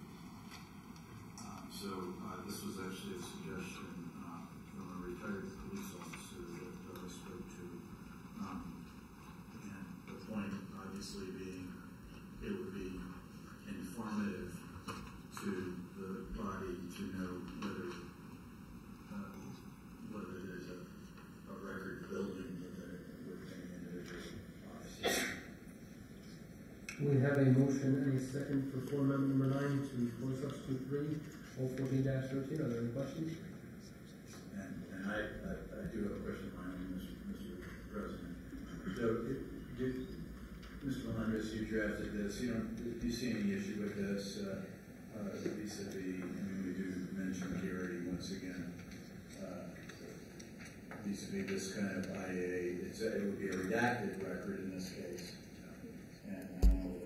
This was actually a suggestion from a retired police officer that I spoke to. And the point obviously being it would be informative to the body to know whether there's a record building with any individual officer. We have a motion and a second for floor amendment number 9 to floor substitute 3, 014-13. Are there any questions? And I do have a question of my own, Mr. President. So, Mr. Melendez, you drafted this. Do you see any issue with this vis-a-vis? We do mention Gary once again. Vis-a-vis this kind of IA, it would be a redacted record in this case. And I don't know whether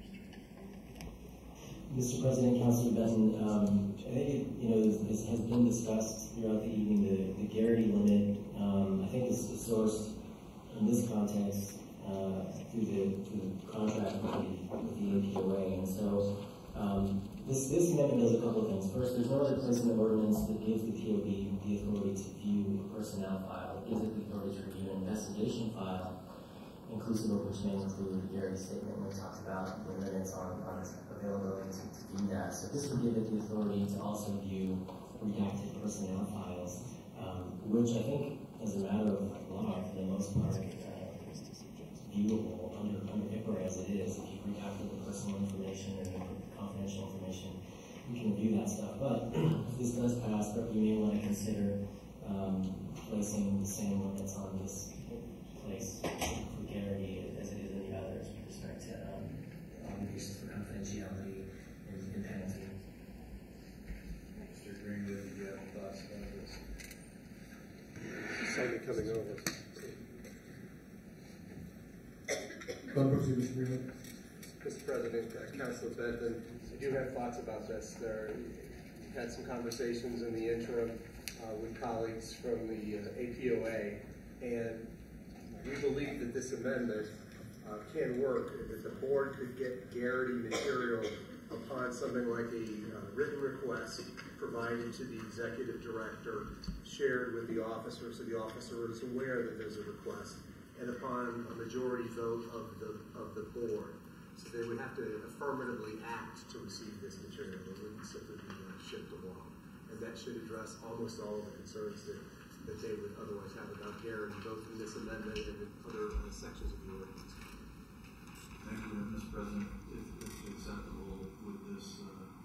Mr. President, Councilor Benton, I think this has been discussed throughout the evening. The Garrity limit, I think, is sourced in this context through the contract with the APOA, and so this amendment does a couple of things. First, there's no other place in the ordinance that gives the POB the authority to view a personnel file. It gives it the authority to review an investigation file, inclusive of which may include Gary's statement when he talks about the limits on its availability to view that. So this would give it the authority to also view redacted personnel files, which I think, as a matter of law, for the most part, viewable under HIPAA as it is. If you've redacted the personal information or the confidential information, you can view that stuff. But if this does pass, you may want to consider placing the same limits on this place for Garrity as it is any others with respect to obligations for confidentiality and penalty. Mr. Greenwood, do you have thoughts about this? Somebody coming over. Mr. President, Councilor Benton, I do have thoughts about this. We've had some conversations in the interim with colleagues from the APOA, and we believe that this amendment can work, and that the board could get Garrity material upon something like a written request provided to the executive director, shared with the officer, so the officer is aware that there's a request, and upon a majority vote of the board. So they would have to affirmatively act to receive this material. It wouldn't simply be shipped along. And that should address almost all of the concerns that they would otherwise have about Garrity, both in this amendment and in other sections of the ordinance. Thank you, Mr. President. If acceptable with this,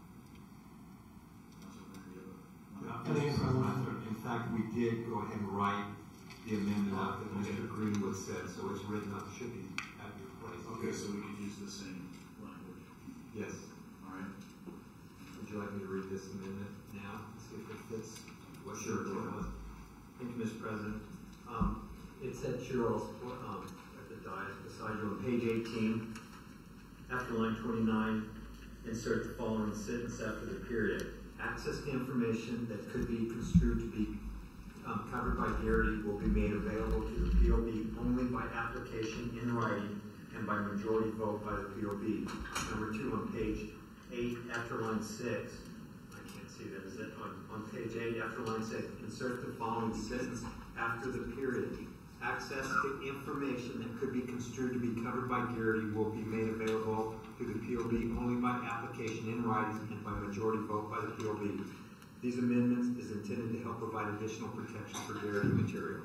in fact, we did go ahead and write the amendment up that Mr. Greenwood said, so it's written up, should be at your place. okay, so we could use the same language. Yes. All right. Would you like me to read this amendment now? See if it fits what Sure, your go was. Thank you, Mr. President. It's at Cheryl's at the dais beside you on page 18. After line 29, insert the following sentence after the period. Access to information that could be construed to be covered by Garrity will be made available to the POB only by application in writing and by majority vote by the POB. Number 2 on page 8 after line 6. I can't see that. Is it on page 8 after line 6? Insert the following sentence after the period. Access to information that could be construed to be covered by Garrity will be made available to the POB only by application in writing and by majority vote by the POB. These amendments is intended to help provide additional protection for Garrity material.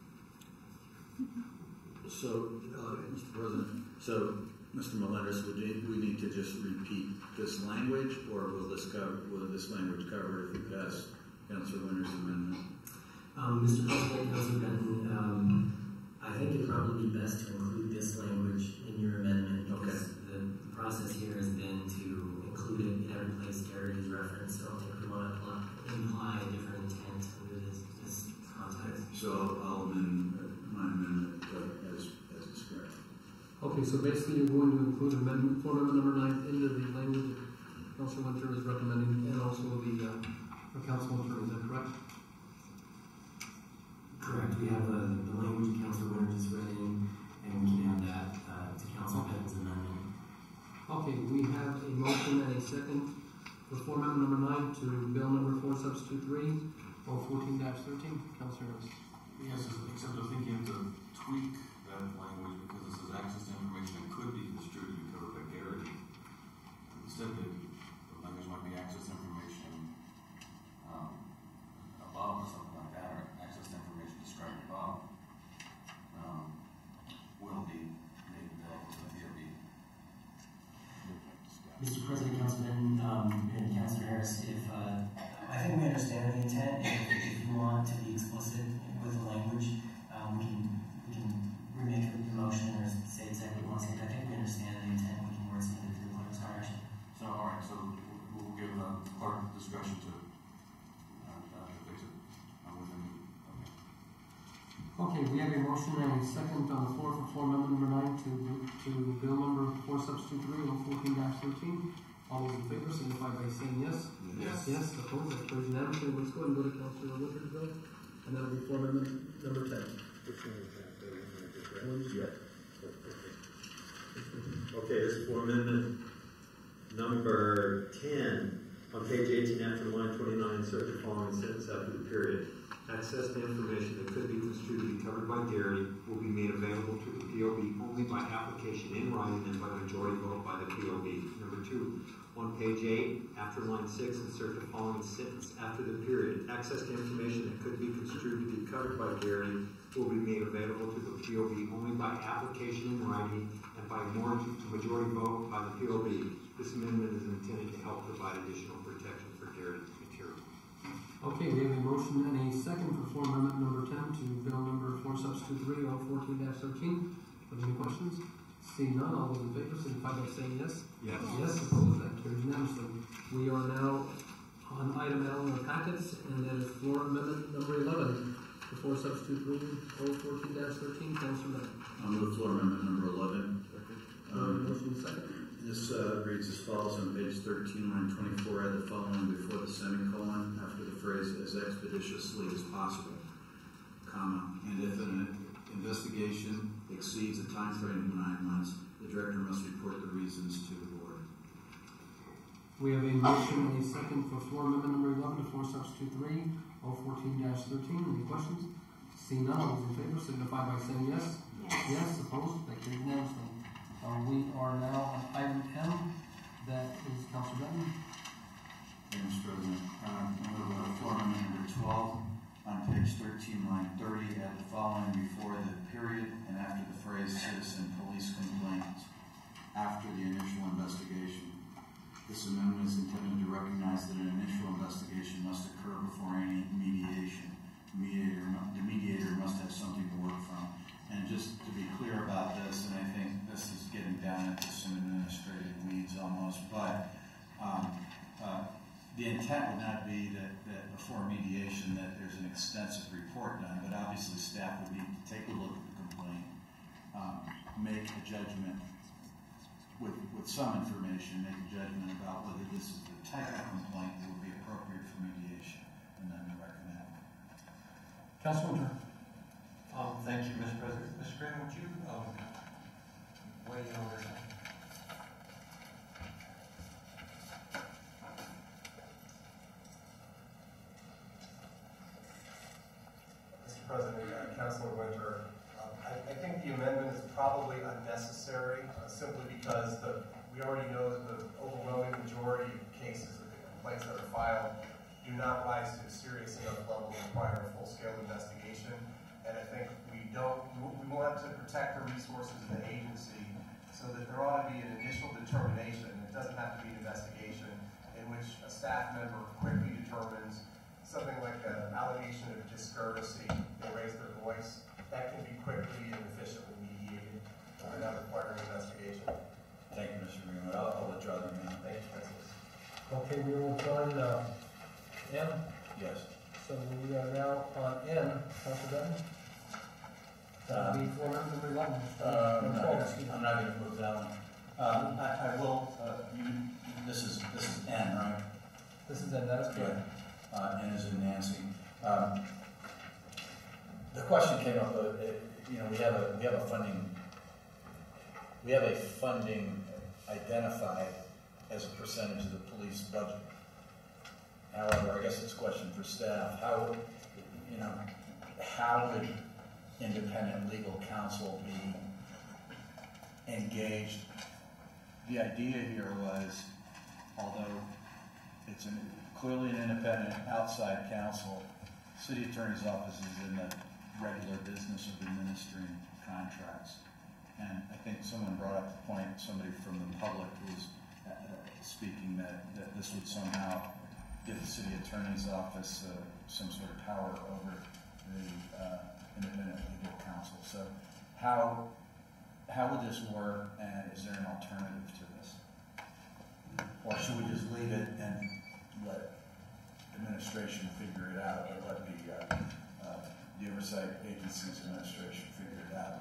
So, Mr. President, so, Mr. Melendez, we need to just repeat this language, or will this language cover if we pass Councilor Winter's amendment? Mr. President, Councilor Benton, I think it'd probably be best to include this language in your amendment because the process here has been to include it in every place Garrity is referenced. So I don't think we want to imply a different intent under this context. So I'll amend my amendment as described. Okay, so basically you're going to include form amendment number 9 into the language that Councilor Winter is recommending, and also the council attorney. Is that correct? Correct. We have the language Councilor Winter just read in, and we can add that to Councilor Benton's amendment. Okay, we have a motion and a second for form amendment number 9 to bill number 4 substitute 3 or 14-13. Councilor Harris. Yes, except I think you have to tweak that language because it says access to information that could be construed to be covered by Garrity. Instead, the language might be access information above or something like that, or access to information described above will be made available to the POB. Mr. President, Councilor Benton, and Councilor Harris, I think we understand the intent. If you want to be explicit with the language, we can remake the motion or say exactly what we want to say. I think we understand the intent. We can wordsmith it to the clerk's direction. So, all right. So we'll give the clerk discretion to fix it. Okay, we have a motion and a second on the floor for form amendment number 9 to bill number 4 substitute 3 or 14-13. All those in favor signify by saying yes. Yes. Yes, opposed, that carries unanimously. Let's go ahead and go to Councilor Winter's bill, and that'll be form amendment number 10. Which one is that? Okay, this is form amendment number 10. On page 18 after line 29, insert the following sentence after the period. Access to information that could be construed to be covered by Garrity will be made available to the POB only by application in writing and by majority vote by the POB. Number 2, on page 8, after line 6, insert the following sentence after the period. Access to information that could be construed to be covered by Garrity will be made available to the POB only by application in writing and by majority vote by the POB. This amendment is intended to help provide additional protection for Garrity material. Okay, we have a motion and a second for form amendment number 10 to bill number 4 substitute 3 or 14-13. Any questions? Seeing none, all those in favor signify by saying yes. Yes. Yes, opposed, that carries unanimously. We are now on item L in our packets, and that is floor amendment number 11 for 4 substitute 3 or 14-13. Councilor Benton. I'll move floor amendment number 11. Motion second. This reads as follows on page 13, line 24, add the following before the semicolon after the phrase as expeditiously as possible, comma, and if investigation exceeds a time frame of 9 months, the director must report the reasons to the board. We have a motion and a second for floor amendment number 11 to floor substitute 3, 014-13. Any questions? Seeing none, all those in favor signify by saying yes. Yes, opposed? That carries unanimously. We are now on item M. That is Councilor Benton. Mr. President, floor amendment number 12 on page 13, line 30, add the following before the period and after the phrase citizen police complaint after the initial investigation. This amendment is intended to recognize that an initial investigation must occur before any mediation. The mediator must have something to work from. And just to be clear about this, and I think this is getting down into some administrative weeds almost, but the intent would not be that before mediation that there's an extensive report done, but obviously staff would need to take a look at the complaint, make a judgment with some information, make a judgment about whether this is the type of complaint that would be appropriate for mediation, and then recommend. Councilor Winter. Thank you, Mr. President. Mr. Green, would you weigh in on this? Mr. President, Councilor Winter, I think the amendment is probably unnecessary simply because we already know that the overwhelming majority of cases with the complaints that are filed do not rise to a serious enough level to require a full-scale investigation. And I think we want to protect the resources of the agency so that there ought to be an initial determination. It doesn't have to be an investigation in which a staff member quickly determines something like an allegation of discourtesy. They raise their voice. That can be quickly and efficiently mediated without requiring an investigation. Thank you, Mr. Greenwood. I'll withdraw the amendment. Thank you, President. Okay, we will join M. Yes. So we are now on N. Councilor Benton. That would be floor amendment number 11. I'm not going to move that one. I will. This is N, right? This is N. That is correct. N is in Nancy. The question came up. We have a funding identified as a percentage of the police budget. However, I guess it's a question for staff. How would independent legal counsel be engaged? The idea here was, although it's clearly an independent outside counsel, city attorney's office is in the regular business of administering contracts. And I think someone brought up the point, somebody from the public was speaking that this would somehow give the city attorney's office some sort of power over the independent legal counsel. So how would this work, and is there an alternative to this? Or should we just leave it and let administration figure it out, or let the oversight agency's administration figure it out?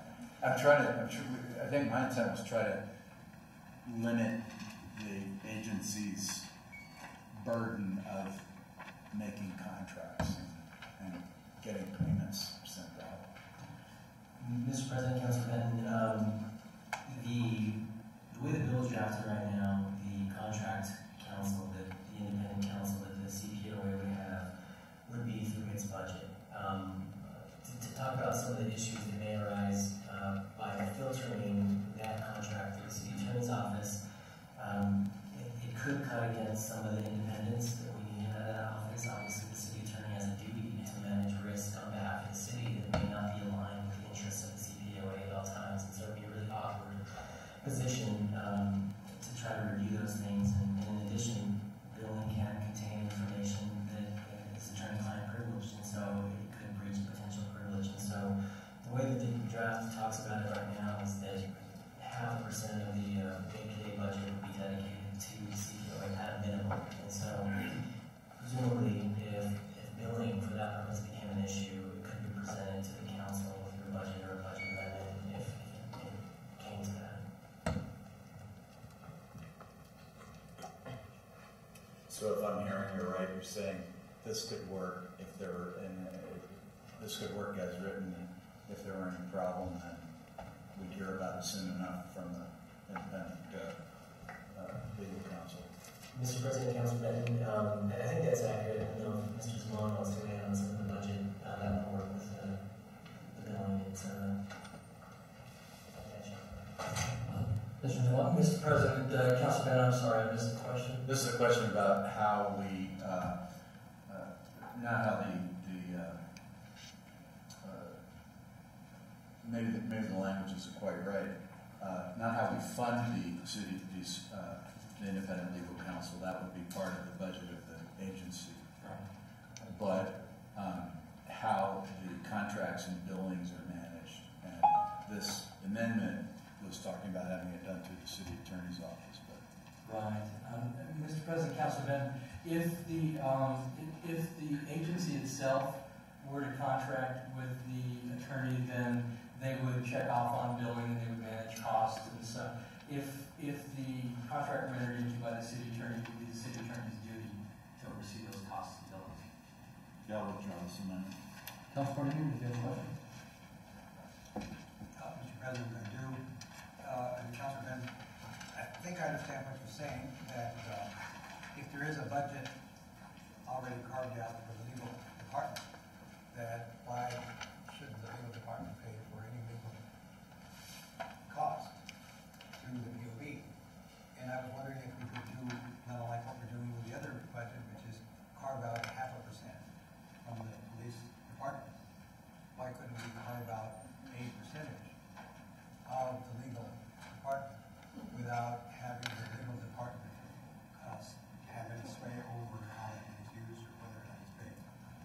I think my intent was try to limit the agency's burden of making contracts and getting payments sent out. Mr. President, Councilor Benton, the way the bill is drafted right now, the contract counsel, the independent counsel that the CPOA would have would be through its budget. To talk about some of the issues that may arise by filtering that contract through the city attorney's office, it could cut against some of the independence that we need out of that office. Obviously, the city attorney has a duty to manage risk on behalf of the city that may not be aligned with the interests of the CPOA at all times. And so it would be a really awkward position to try to review those things. And in addition, billing can contain information that is attorney-client privileged, and so it could breach potential privilege. And so the way that the draft talks about it right now is that 0.5% of the APA budget would be dedicated to the CPOA at a minimum. And so presumably, if billing for that purpose became an issue, it could be presented to the council through a budget or a budget amendment if it came to that. So if I'm hearing you right, you're saying this could work if this could work as written. if there were any problem, then we'd hear about it soon enough from the independent legal counsel. Mr. President, Council Benton, I think that's accurate. I don't know if Mr. Simone wants to weigh on some of the budget, that will work with the billing. Mr. President, Council Benton, I'm sorry, I missed the question. This is a question about how we, not how maybe the language isn't quite right. Not how we fund the city, the independent legal counsel. That would be part of the budget of the agency. But how the contracts and billings are managed. And this amendment was talking about having it done through the city attorney's office. Right. Mr. President, Council Benton, if the agency itself were to contract with the attorney, then they would check off on billing and they would manage costs. And so if the contract were entered into by the city attorney, it would be the city attorney's duty to oversee those costs and billings. Yeah, we'll draw this amendment. Councilor Newman, do you have a question? Mr. President, I do. Councilor Benton, I think I understand what you're saying, that if there is a budget already carved out for the legal department, that why shouldn't the legal department pay for any legal cost through the DOB? And I was wondering if we could do, not unlike what we're doing with the other budget, which is carve out 0.5% from the police department. Why couldn't we carve out a percentage of the legal department without having the legal department have any sway over how it is used or whether or not it's paid?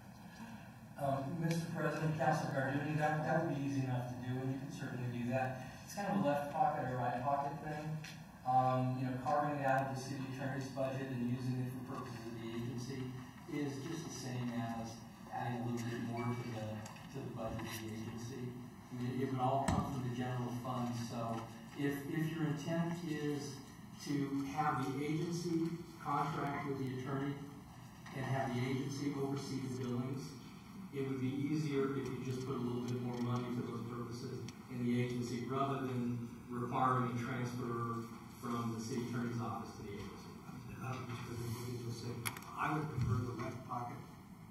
Mr. President, Councilor Garduni, that would be easy enough to do, and you can certainly do that. It's kind of a left pocket or right pocket thing. Carving it out of the city attorney's budget and using it for purposes of the agency is just the same as adding a little bit more to the budget of the agency. I mean, it would all come from the general fund. So if your intent is to have the agency contract with the attorney and have the agency oversee the billings, it would be easier if you just put a little bit more money for those purposes in the agency rather than requiring a transfer from the city attorney's office to the agency. I would prefer the left pocket.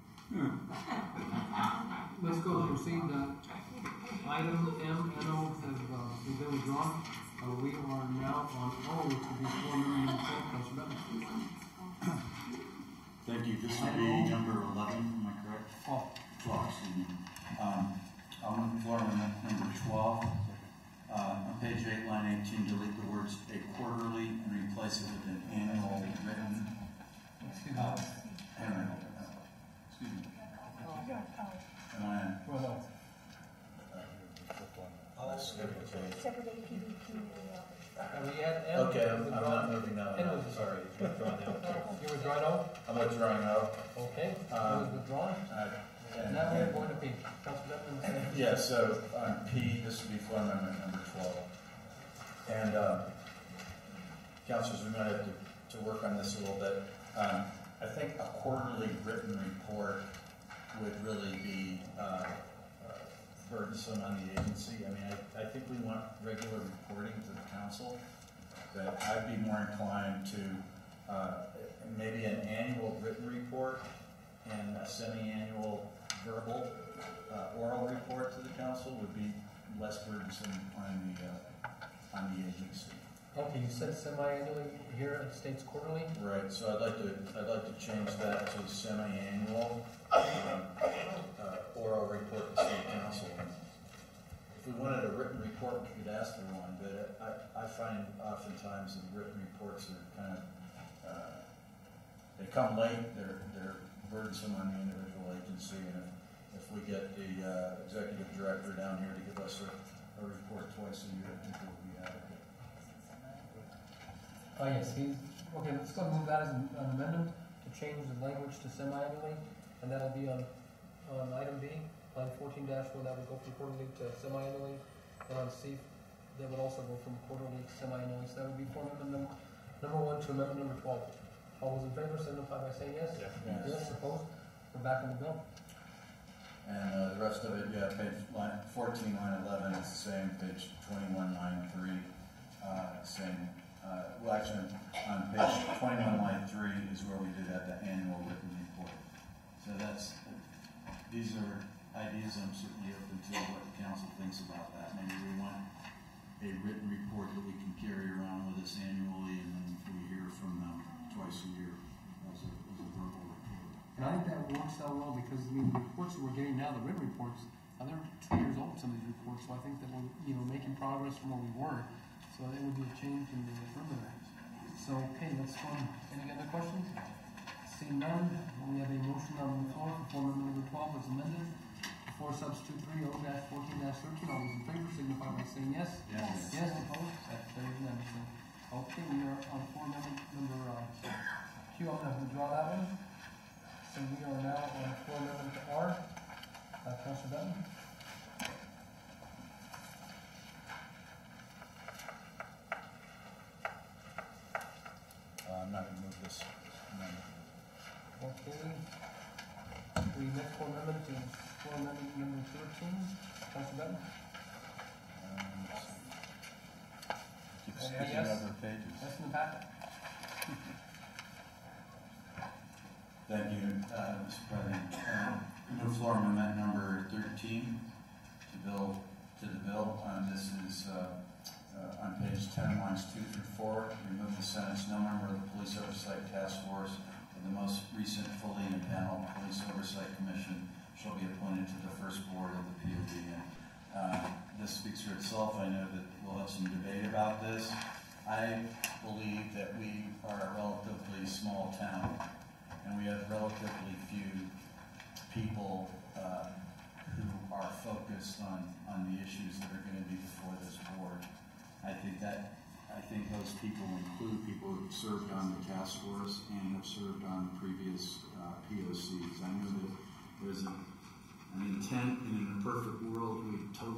Let's go proceed. Item M and O have been withdrawn. We are now on O, which will be $4 million. Thank you. This will be number 11, am I correct? 12, excuse me. I'm on the floor on number 12. On page 8, line 18, delete the words a quarterly and replace it with an annual written. Excuse me. Am I on? Okay, I'm not moving now. Sorry, withdrawn now. You're withdrawing O? I'm withdrawing out. Okay, it was withdrawn. Now we're going to P. Councilor Benton. Yeah, so on P, this would be floor amendment number 12. And councilors, we might have to work on this a little bit. I think a quarterly written report would really be burdensome on the agency. I mean, I think we want regular reporting to the council, but I'd be more inclined to maybe an annual written report and a semi-annual verbal oral report to the council would be less burdensome on the agency. Okay, you said semi-annually, here it states quarterly? Right, so I'd like to change that to semi-annual oral report to city council. If we wanted a written report, we could ask for one, but I find oftentimes the written reports are kind of, they come late, they're burdensome on the individual agency, and if we get the executive director down here to give us a report twice a year, I think it would be adequate. Oh, yes, okay, let's go move that as an amendment to change the language to semi-annually, and that'll be on item B, line 14-4, that would go from quarterly to semi-annually, and on C, that would also go from quarterly to semi-annually, so that would be for amendment number 1 to amendment number 12. All those in favor signify by saying yes. Yes. Yes, opposed? We're back on the bill. And the rest of it, yeah, page 14, line 11 is the same, page 21, line 3, same. Well, actually, on page 21, line 3 is where we did the annual written report. So these are ideas I'm certainly open to what the council thinks about that. Maybe we want a written report that we can carry around with us annually, and then we hear from them twice a year as a verbal report. And I think that works out well because the reports that we're getting now, the written reports, they're 2 years old, some of these reports. So I think that we're making progress from where we were. So it would be a change in the affirmative. So okay, let's go. Any other questions? Seeing none, we have a motion on the floor for amendment number 12 as amended. Before substitute 3-0-14-13, all those in favor signify by saying yes. Yes. Yes, opposed? That carries unanimously. Okay, we are on amendment number Q. I'm going to withdraw that one. So we are now on amendment to R. Councilor Dutton. I'm not going to move this amendment. Okay. We next amendment is amendment number 13. Councilor Dutton. Keep skipping yes. over pages. That's in the packet. Thank you, Mr. President. Move floor amendment number 13 to the bill. This is on page 10, lines 2 through 4. Remove the sentence, no member of the Police Oversight Task Force of the most recent fully impaneled Police Oversight Commission shall be appointed to the first board of the POD. This speaks for itself. I know that we'll have some debate about this. I believe that we are a relatively small town, and we have relatively few people who are focused on the issues that are going to be before this board. I think those people include people who served on the task force and have served on previous POCs. I know that there's an intent, and in a perfect world, we totally